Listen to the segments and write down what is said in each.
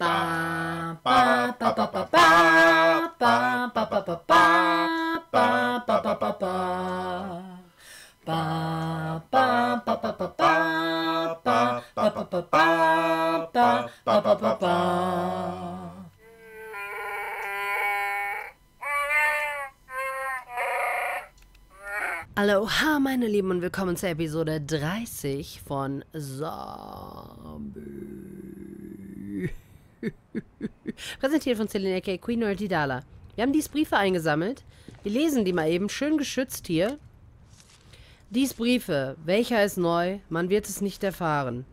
Aloha, meine Lieben, und willkommen zur Episode 30 von Zombie. Präsentiert von Celine aka Queen Nerdidala. Wir haben dies Briefe eingesammelt. Wir lesen die mal eben, schön geschützt hier. Dies Briefe, welcher ist neu? Man wird es nicht erfahren.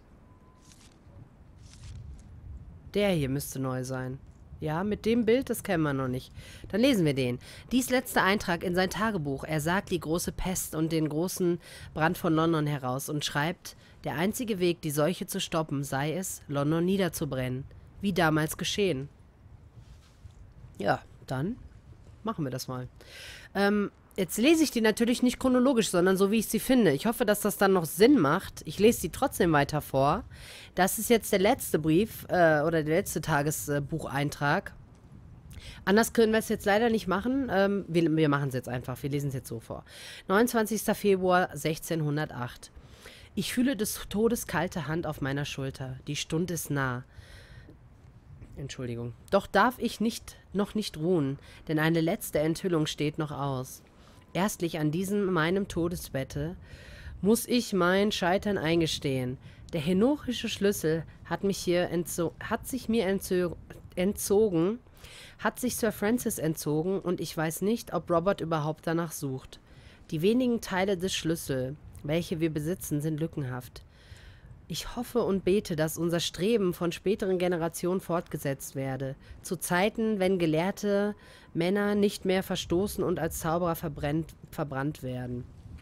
Der hier müsste neu sein. Ja, mit dem Bild, das kennen wir noch nicht. Dann lesen wir den. Dies letzte Eintrag in sein Tagebuch. Er sagt die große Pest und den großen Brand von London heraus und schreibt, der einzige Weg, die Seuche zu stoppen, sei es, London niederzubrennen. Wie damals geschehen. Ja, dann machen wir das mal. Jetzt lese ich die natürlich nicht chronologisch, sondern so, wie ich sie finde. Ich hoffe, dass das dann noch Sinn macht. Ich lese sie trotzdem weiter vor. Das ist jetzt der letzte Brief oder der letzte Tagesbucheintrag. Anders können wir es jetzt leider nicht machen. Wir machen es jetzt einfach. Wir lesen es jetzt so vor. 29. Februar 1608. Ich fühle des Todes kalte Hand auf meiner Schulter. Die Stunde ist nah. Entschuldigung. Doch darf ich noch nicht ruhen, denn eine letzte Enthüllung steht noch aus. Erstlich an diesem meinem Todesbette muss ich mein Scheitern eingestehen. Der henochische Schlüssel hat sich mir entzogen, hat sich Sir Francis entzogen und ich weiß nicht, ob Robert überhaupt danach sucht. Die wenigen Teile des Schlüssels, welche wir besitzen, sind lückenhaft. Ich hoffe und bete, dass unser Streben von späteren Generationen fortgesetzt werde, zu Zeiten, wenn gelehrte Männer nicht mehr verstoßen und als Zauberer verbrannt werden.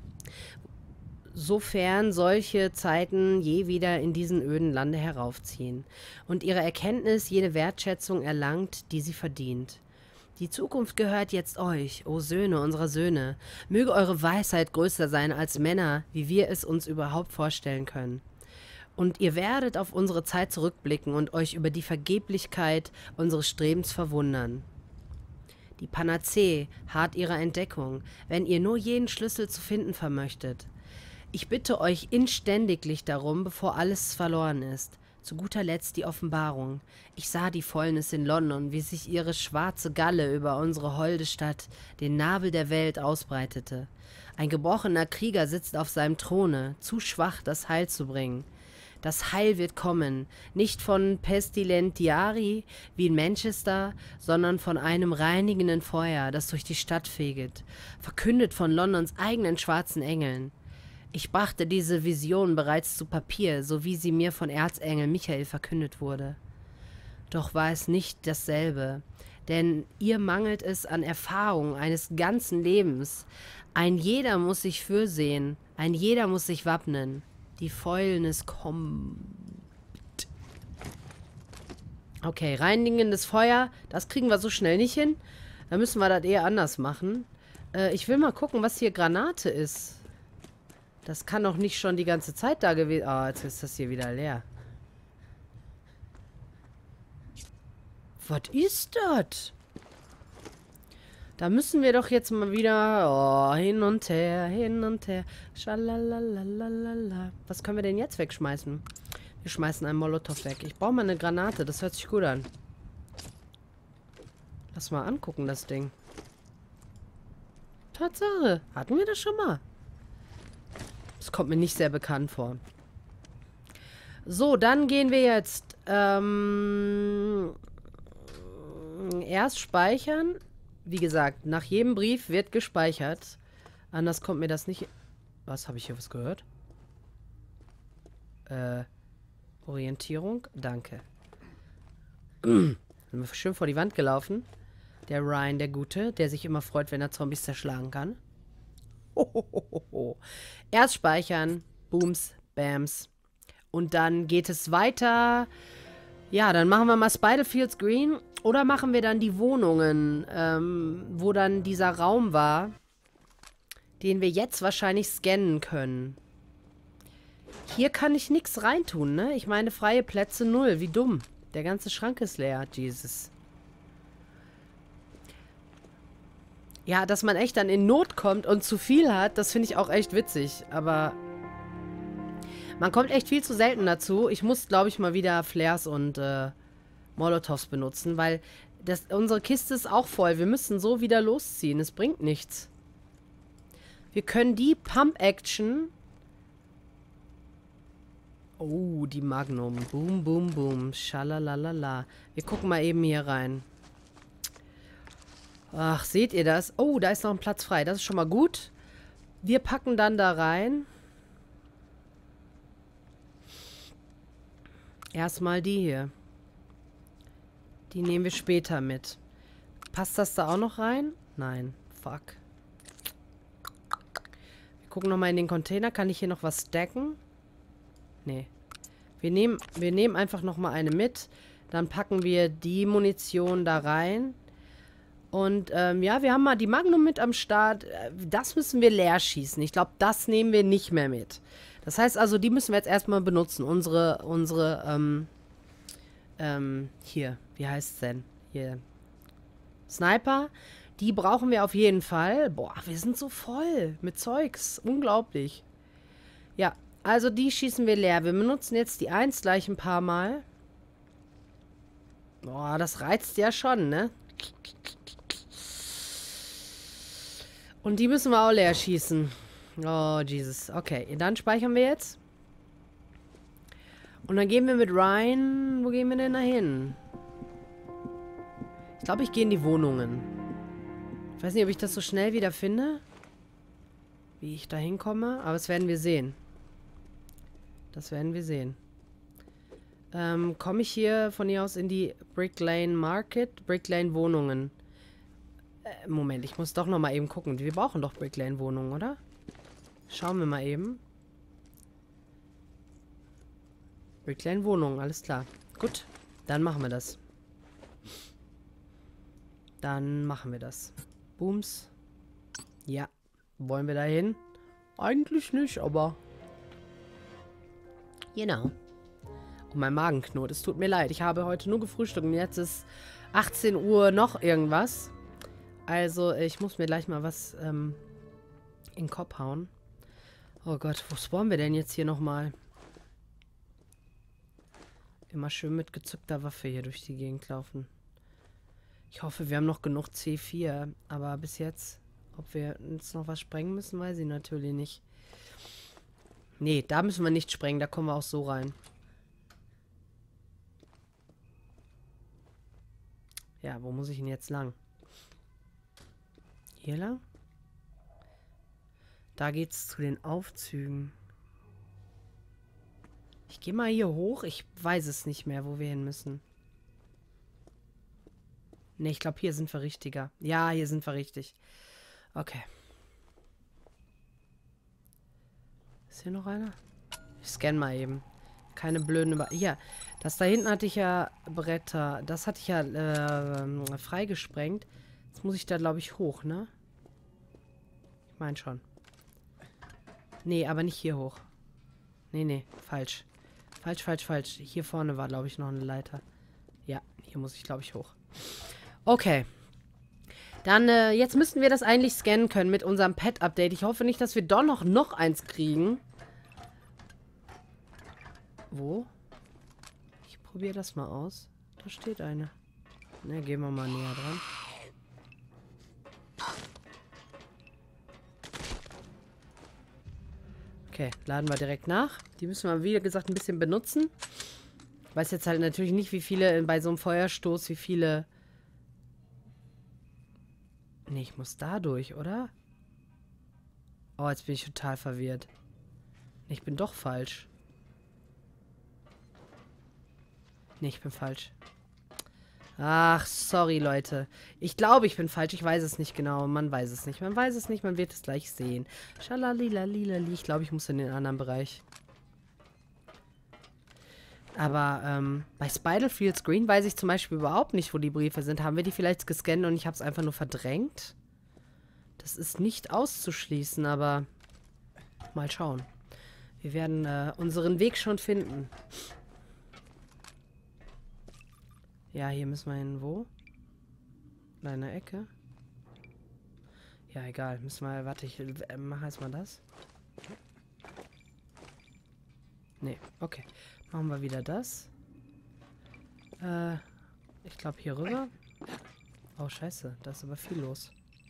Sofern solche Zeiten je wieder in diesen öden Lande heraufziehen und ihre Erkenntnis jene Wertschätzung erlangt, die sie verdient. Die Zukunft gehört jetzt euch, o Söhne unserer Söhne. Möge eure Weisheit größer sein als Männer, wie wir es uns überhaupt vorstellen können. Und ihr werdet auf unsere Zeit zurückblicken und euch über die Vergeblichkeit unseres Strebens verwundern. Die Panazee harrt ihrer Entdeckung, wenn ihr nur jeden Schlüssel zu finden vermöchtet. Ich bitte euch inständiglich darum, bevor alles verloren ist. Zu guter Letzt die Offenbarung. Ich sah die Fäulnis in London, wie sich ihre schwarze Galle über unsere holde Stadt, den Nabel der Welt, ausbreitete. Ein gebrochener Krieger sitzt auf seinem Throne, zu schwach, das Heil zu bringen. Das Heil wird kommen, nicht von Pestilentiari wie in Manchester, sondern von einem reinigenden Feuer, das durch die Stadt feget, verkündet von Londons eigenen schwarzen Engeln. Ich brachte diese Vision bereits zu Papier, so wie sie mir von Erzengel Michael verkündet wurde. Doch war es nicht dasselbe, denn ihr mangelt es an Erfahrung eines ganzen Lebens. Ein jeder muss sich fürsehen, ein jeder muss sich wappnen. Die Fäulnis kommt. Okay, reinigendes Feuer. Das kriegen wir so schnell nicht hin. Da müssen wir das eher anders machen. Ich will mal gucken, was hier Granate ist. Das kann doch nicht schon die ganze Zeit da gewesen... Ah, jetzt ist das hier wieder leer. Was ist das? Da müssen wir doch jetzt mal wieder hin und her, hin und her. Schalalalala. Was können wir denn jetzt wegschmeißen? Wir schmeißen einen Molotow weg. Ich brauche mal eine Granate. Das hört sich gut an. Lass mal angucken, das Ding. Tatsache. Hatten wir das schon mal? Das kommt mir nicht sehr bekannt vor. So, dann gehen wir jetzt erst speichern. Wie gesagt, nach jedem Brief wird gespeichert. Anders kommt mir das nicht... Was, habe ich hier was gehört? Orientierung? Danke. Sind wir schön vor die Wand gelaufen. Der Ryan, der Gute, der sich immer freut, wenn er Zombies zerschlagen kann. Hohohoho. Erst speichern. Booms, Bams. Und dann geht es weiter... Ja, dann machen wir mal Spiderfields Green. Oder machen wir dann die Wohnungen, wo dann dieser Raum war, den wir jetzt wahrscheinlich scannen können. Hier kann ich nichts reintun, ne? Ich meine, freie Plätze 0. Wie dumm. Der ganze Schrank ist leer. Jesus. Ja, dass man echt dann in Not kommt und zu viel hat, das finde ich auch echt witzig. Aber man kommt echt viel zu selten dazu. Ich muss, glaube ich, mal wieder Flares und Molotovs benutzen, weil unsere Kiste ist auch voll. Wir müssen so wieder losziehen. Es bringt nichts. Wir können die Pump-Action... Oh, die Magnum. Boom, boom, boom. Schalalalala. Wir gucken mal eben hier rein. Ach, seht ihr das? Oh, da ist noch ein Platz frei. Das ist schon mal gut. Wir packen dann da rein. Erstmal die hier. Die nehmen wir später mit. Passt das da auch noch rein? Nein. Fuck. Wir gucken nochmal in den Container. Kann ich hier noch was stacken? Nee. Wir nehmen einfach nochmal eine mit. Dann packen wir die Munition da rein. Und ja, wir haben mal die Magnum mit am Start. Das müssen wir leer schießen. Ich glaube, das nehmen wir nicht mehr mit. Das heißt also, die müssen wir jetzt erstmal benutzen. Hier, wie heißt es denn? Hier. Sniper. Die brauchen wir auf jeden Fall. Boah, wir sind so voll mit Zeugs. Unglaublich. Ja, also die schießen wir leer. Wir benutzen jetzt die 1 gleich ein paar Mal. Boah, das reizt ja schon, ne? Und die müssen wir auch leer schießen. Oh, Jesus. Okay, dann speichern wir jetzt. Und dann gehen wir mit Ryan... Wo gehen wir denn da hin? Ich glaube, ich gehe in die Wohnungen. Ich weiß nicht, ob ich das so schnell wieder finde. Wie ich da hinkomme. Aber das werden wir sehen. Das werden wir sehen. Komme ich hier von hier aus in die Brick Lane Market? Brick Lane Wohnungen. Moment, ich muss doch noch mal eben gucken. Wir brauchen doch Brick Lane Wohnungen, oder? Schauen wir mal eben. Brick Lane Wohnungen, alles klar. Gut, dann machen wir das. Dann machen wir das. Booms. Ja. Wollen wir da hin? Eigentlich nicht, aber... Genau. Und mein Magen knurrt. Es tut mir leid. Ich habe heute nur gefrühstückt und jetzt ist 18 Uhr noch irgendwas. Also, ich muss mir gleich mal was in den Kopf hauen. Oh Gott, wo spawnen wir denn jetzt hier nochmal? Immer schön mit gezückter Waffe hier durch die Gegend laufen. Ich hoffe, wir haben noch genug C4. Aber bis jetzt, ob wir jetzt noch was sprengen müssen, weiß ich natürlich nicht. Nee, da müssen wir nicht sprengen. Da kommen wir auch so rein. Ja, wo muss ich denn jetzt lang? Hier lang? Da geht's zu den Aufzügen. Ich gehe mal hier hoch. Ich weiß es nicht mehr, wo wir hin müssen. Ne, ich glaube, hier sind wir richtiger. Ja, hier sind wir richtig. Okay. Ist hier noch einer? Ich scanne mal eben. Keine blöden... Hier, das da hinten hatte ich ja Bretter. Das hatte ich ja freigesprengt. Jetzt muss ich da, glaube ich, hoch, ne? Ich meine schon. Nee, aber nicht hier hoch. Nee, falsch. Falsch. Hier vorne war, glaube ich, noch eine Leiter. Ja, hier muss ich, glaube ich, hoch. Okay. Dann, jetzt müssten wir das eigentlich scannen können mit unserem Pet-Update. Ich hoffe nicht, dass wir doch noch eins kriegen. Wo? Ich probiere das mal aus. Da steht eine. Ne, gehen wir mal näher dran. Okay, laden wir direkt nach. Die müssen wir, wie gesagt, ein bisschen benutzen. Ich weiß jetzt halt natürlich nicht, wie viele bei so einem Feuerstoß, wie viele... Ne, ich muss da durch, oder? Oh, jetzt bin ich total verwirrt. Ich bin doch falsch. Ne, ich bin falsch. Ach, sorry, Leute. Ich glaube, ich bin falsch. Ich weiß es nicht genau. Man weiß es nicht. Man weiß es nicht. Man wird es gleich sehen. Schalalalilali. Ich glaube, ich muss in den anderen Bereich. Aber bei Spitalfields Green weiß ich zum Beispiel überhaupt nicht, wo die Briefe sind. Haben wir die vielleicht gescannt und ich habe es einfach nur verdrängt? Das ist nicht auszuschließen, aber mal schauen. Wir werden unseren Weg schon finden. Ja, hier müssen wir hin. Wo? Da in der Ecke? Ja, egal. Müssen wir... Warte, ich mache erstmal das. Nee, okay. Machen wir wieder das. Ich glaube hier rüber. Oh, scheiße. Da ist aber viel los.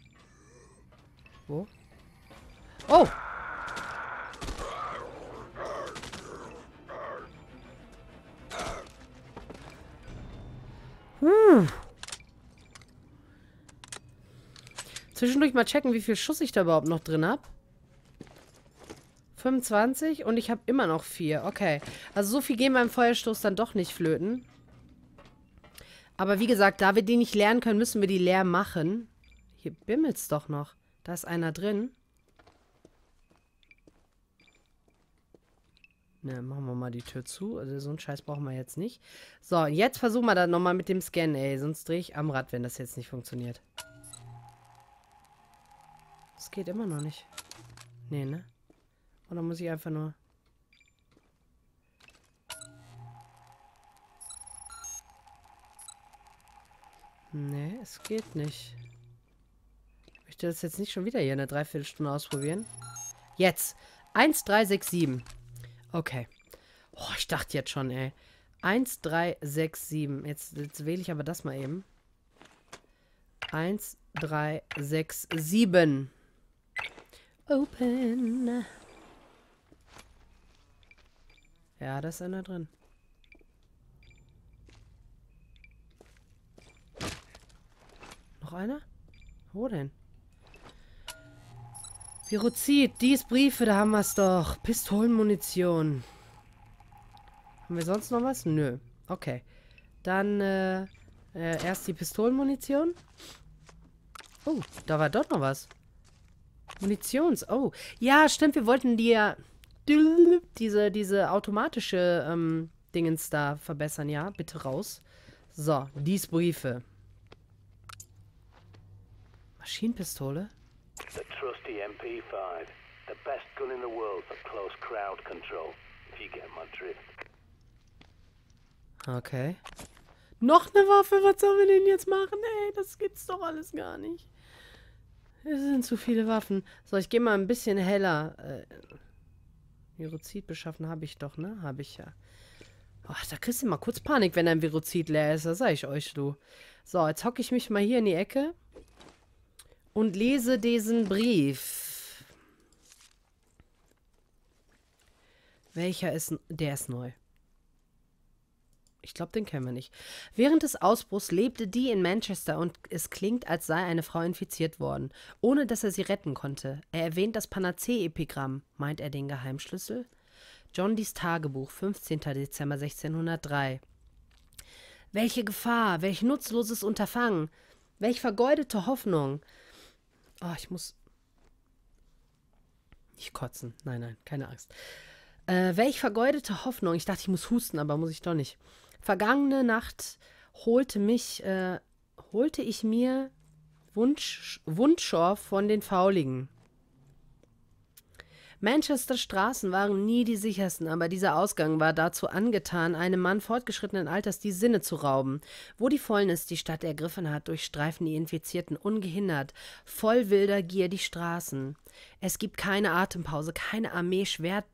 Wo? Oh! Zwischendurch mal checken, wie viel Schuss ich da überhaupt noch drin habe. 25 und ich habe immer noch 4. Okay. Also so viel gehen beim Feuerstoß dann doch nicht flöten. Aber wie gesagt, da wir die nicht leeren können, müssen wir die leer machen. Hier bimmelt's doch noch. Da ist einer drin. Ne, machen wir mal die Tür zu. Also so einen Scheiß brauchen wir jetzt nicht. So, jetzt versuchen wir das nochmal mit dem Scan, ey. Sonst drehe ich am Rad, wenn das jetzt nicht funktioniert. Das geht immer noch nicht. Nee, ne? Oder muss ich einfach nur... Nee, es geht nicht. Ich möchte das jetzt nicht schon wieder hier eine Dreiviertelstunde ausprobieren. Jetzt. 1, 3, 6, 7. Okay. Oh, ich dachte jetzt schon, ey. 1, 3, 6, 7. Jetzt wähle ich aber das mal eben. 1, 3, 6, 7. Open. Ja, da ist einer drin. Noch einer? Wo denn? Virozid, dies Briefe, da haben wir es doch. Pistolenmunition. Haben wir sonst noch was? Nö. Okay. Dann, erst die Pistolenmunition. Oh, da war doch noch was. Oh, ja, stimmt, wir wollten die ja diese automatische Dingens da verbessern, ja? Bitte raus. So, dies Briefe. Maschinenpistole? The trusty MP5. The best gun in the world for close crowd control. If you get my drift. Okay. Noch eine Waffe? Was sollen wir denn jetzt machen? Ey, das gibt's doch alles gar nicht. Es sind zu viele Waffen. So, ich gehe mal ein bisschen heller. Virozid beschaffen habe ich doch, ne? Habe ich ja. Oh, da kriegst du mal kurz Panik, wenn ein Virozid leer ist. Das sag ich euch, du. So, jetzt hocke ich mich mal hier in die Ecke. Und lese diesen Brief. Welcher ist... Der ist neu. Ich glaube, den kennen wir nicht. Während des Ausbruchs lebte Dee in Manchester und es klingt, als sei eine Frau infiziert worden, ohne dass er sie retten konnte. Er erwähnt das Panacee-Epigramm. Meint er den Geheimschlüssel? John Dees Tagebuch, 15. Dezember 1603. Welche Gefahr, welch nutzloses Unterfangen, welch vergeudete Hoffnung. Oh, ich muss nicht kotzen. Nein, nein, keine Angst. Welch vergeudete Hoffnung. Ich dachte, ich muss husten, aber muss ich doch nicht. Vergangene Nacht holte ich mir Wundschor von den Fauligen. Manchester Straßen waren nie die sichersten, aber dieser Ausgang war dazu angetan, einem Mann fortgeschrittenen Alters die Sinne zu rauben. Wo die Fäulnis die Stadt ergriffen hat, durchstreifen die Infizierten ungehindert, voll wilder Gier die Straßen. Es gibt keine Atempause, keine Armee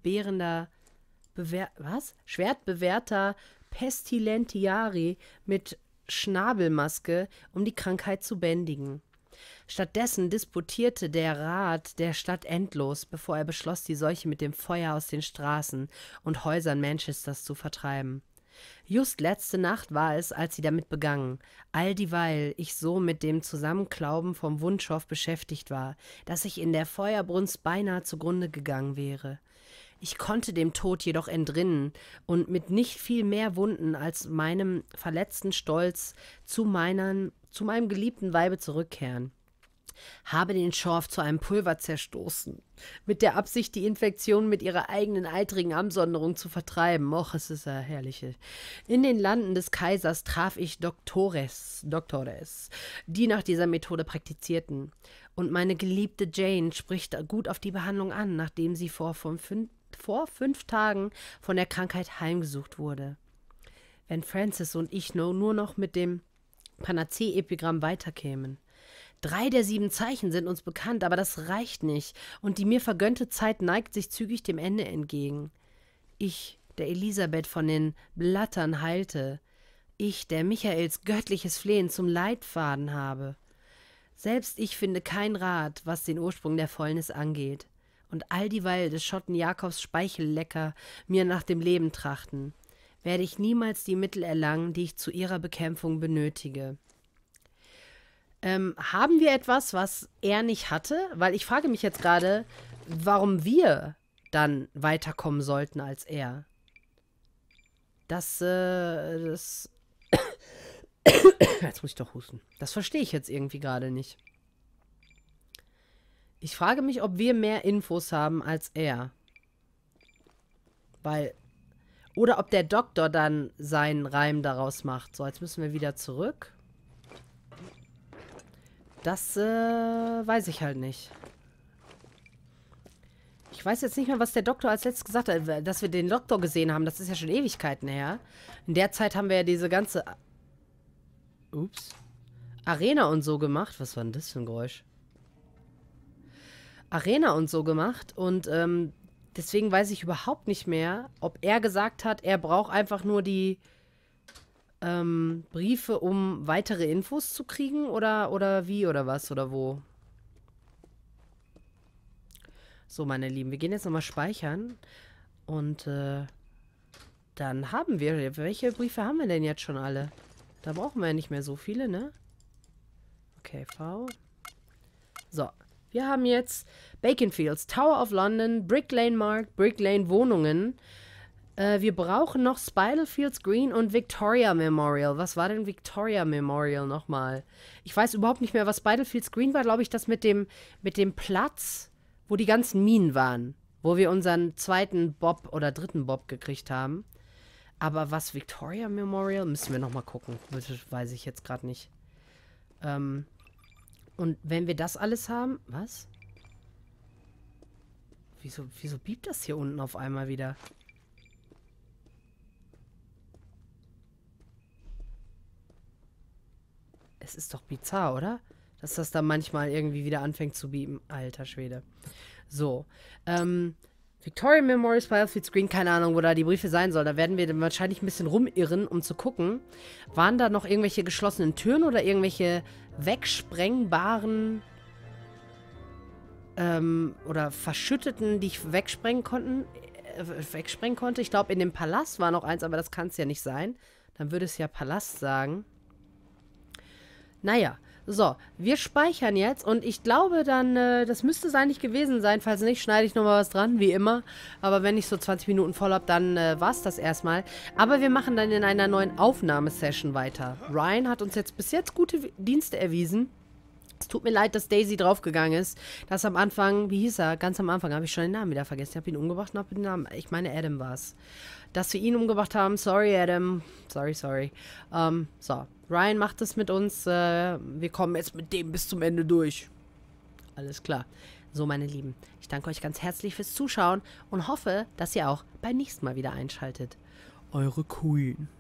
schwertbewehrter Pestilentiari mit Schnabelmaske, um die Krankheit zu bändigen. Stattdessen disputierte der Rat der Stadt endlos, bevor er beschloss, die Seuche mit dem Feuer aus den Straßen und Häusern Manchesters zu vertreiben. Just letzte Nacht war es, als sie damit begannen, all dieweil ich so mit dem Zusammenklauben vom Wundschof beschäftigt war, dass ich in der Feuerbrunst beinahe zugrunde gegangen wäre. Ich konnte dem Tod jedoch entrinnen und mit nicht viel mehr Wunden als meinem verletzten Stolz zu meinem geliebten Weibe zurückkehren. Habe den Schorf zu einem Pulver zerstoßen, mit der Absicht, die Infektion mit ihrer eigenen eitrigen Absonderung zu vertreiben. Och, es ist ja herrlich. In den Landen des Kaisers traf ich Doktores, die nach dieser Methode praktizierten. Und meine geliebte Jane spricht gut auf die Behandlung an, nachdem sie vor 5 Tagen von der Krankheit heimgesucht wurde. wenn Francis und ich nur noch mit dem Panacee-Epigramm weiterkämen. 3 der 7 Zeichen sind uns bekannt, aber das reicht nicht, und die mir vergönnte Zeit neigt sich zügig dem Ende entgegen. Ich, der Elisabeth von den Blattern heilte, ich, der Michaels göttliches Flehen zum Leitfaden habe. Selbst ich finde kein Rat, was den Ursprung der Fäulnis angeht, und all dieweil des Schotten Jakobs Speichellecker mir nach dem Leben trachten, werde ich niemals die Mittel erlangen, die ich zu ihrer Bekämpfung benötige. Haben wir etwas, was er nicht hatte? Weil ich frage mich jetzt gerade, warum wir dann weiterkommen sollten als er. Das jetzt muss ich doch husten. Das verstehe ich jetzt irgendwie gerade nicht. Ich frage mich, ob wir mehr Infos haben als er. Weil... Oder ob der Doktor dann seinen Reim daraus macht. So, jetzt müssen wir wieder zurück. Das weiß ich halt nicht. Ich weiß jetzt nicht mehr, was der Doktor als letztes gesagt hat. Dass wir den Doktor gesehen haben, das ist ja schon Ewigkeiten her. In der Zeit haben wir ja diese ganze... Ups. Arena und so gemacht. Was war denn das für ein Geräusch? Arena und so gemacht. Und deswegen weiß ich überhaupt nicht mehr, ob er gesagt hat, er braucht einfach nur die Briefe, um weitere Infos zu kriegen oder wie oder was oder wo. So, meine Lieben, wir gehen jetzt nochmal speichern und dann haben wir, welche Briefe haben wir denn jetzt schon alle? Da brauchen wir ja nicht mehr so viele, ne? Okay, V. So, wir haben jetzt Baconfields, Tower of London, Brick Lane Markt, Brick Lane Wohnungen. Wir brauchen noch Spitalfields Green und Victoria Memorial. Was war denn Victoria Memorial nochmal? Ich weiß überhaupt nicht mehr, was Spitalfields Green war, glaube ich, das mit dem Platz, wo die ganzen Minen waren. Wo wir unseren 2. Bob oder 3. Bob gekriegt haben. Aber was Victoria Memorial? Müssen wir nochmal gucken. Das weiß ich jetzt gerade nicht. Und wenn wir das alles haben... Was? Wieso biebt das hier unten auf einmal wieder? Es ist doch bizarr, oder? Dass das da manchmal irgendwie wieder anfängt zu bieben. Alter Schwede. So. Victoria Memorial, Spitalfields Screen, keine Ahnung, wo da die Briefe sein sollen. Da werden wir dann wahrscheinlich ein bisschen rumirren, um zu gucken. Waren da noch irgendwelche geschlossenen Türen oder irgendwelche wegsprengbaren oder verschütteten, die ich wegsprengen konnte? Ich glaube, in dem Palast war noch eins, aber das kann es ja nicht sein. Dann würde es ja Palast sagen. Naja, so, wir speichern jetzt und ich glaube dann, das müsste es eigentlich gewesen sein. Falls nicht, schneide ich nochmal was dran, wie immer. Aber wenn ich so 20 Minuten voll habe, dann war es das erstmal. Aber wir machen dann in einer neuen Aufnahmesession weiter. Ryan hat uns jetzt bis jetzt gute Dienste erwiesen. Es tut mir leid, dass Daisy draufgegangen ist. Das am Anfang, wie hieß er? Ganz am Anfang habe ich schon den Namen wieder vergessen. Ich habe ihn umgebracht und habe den Namen. Ich meine, Adam war es. Dass wir ihn umgebracht haben. Sorry, Adam. Sorry. So. Ryan macht es mit uns. Wir kommen jetzt mit dem bis zum Ende durch. Alles klar. So, meine Lieben. Ich danke euch ganz herzlich fürs Zuschauen und hoffe, dass ihr auch beim nächsten Mal wieder einschaltet. Eure Queen.